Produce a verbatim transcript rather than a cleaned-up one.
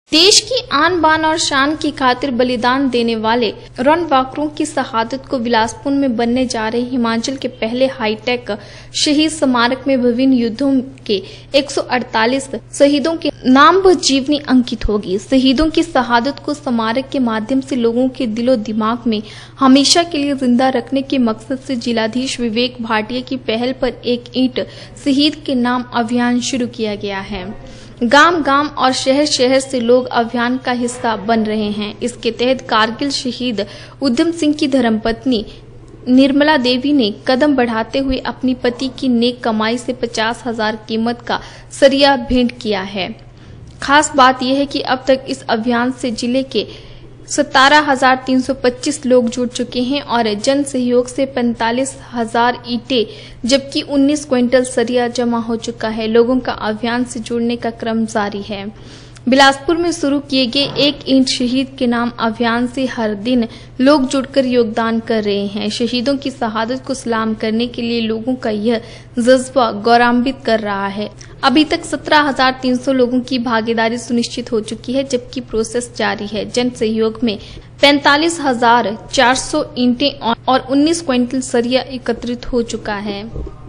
देश की आन बान और शान की खातिर बलिदान देने वाले रणबांकुरों की शहादत को बिलासपुर में बनने जा रहे हिमाचल के पहले हाईटेक शहीद स्मारक में विभिन्न युद्धों के एक सौ अड़तालीस शहीदों के नाम व जीवनी अंकित होगी। शहीदों की शहादत को स्मारक के माध्यम से लोगों के दिलो दिमाग में हमेशा के लिए जिंदा रखने के मकसद से जिलाधीश विवेक भाटिया की पहल पर एक ईंट शहीद के नाम अभियान शुरू किया गया है। गांव गांव और शहर शहर से लोग अभियान का हिस्सा बन रहे हैं। इसके तहत कारगिल शहीद उधम सिंह की धर्मपत्नी निर्मला देवी ने कदम बढ़ाते हुए अपनी पति की नेक कमाई से पचास हजार कीमत का सरिया भेंट किया है। खास बात यह है कि अब तक इस अभियान से जिले के सतारह हजार तीन सौ पच्चीस लोग जुड़ चुके हैं और जन सहयोग से पैंतालीस हजार ईंटें जबकि उन्नीस क्विंटल सरिया जमा हो चुका है। लोगों का अभियान से जुड़ने का क्रम जारी है। बिलासपुर में शुरू किए गए एक ईंट शहीद के नाम अभियान से हर दिन लोग जुड़कर योगदान कर रहे हैं। शहीदों की शहादत को सलाम करने के लिए लोगों का यह जज्बा गौरवान्वित कर रहा है। अभी तक सत्रह हजार तीन सौ लोगों की भागीदारी सुनिश्चित हो चुकी है, जबकि प्रोसेस जारी है। जन सहयोग में पैंतालीस हजार चार सौ ईंटें और उन्नीस क्विंटल सरिया एकत्रित हो चुका है।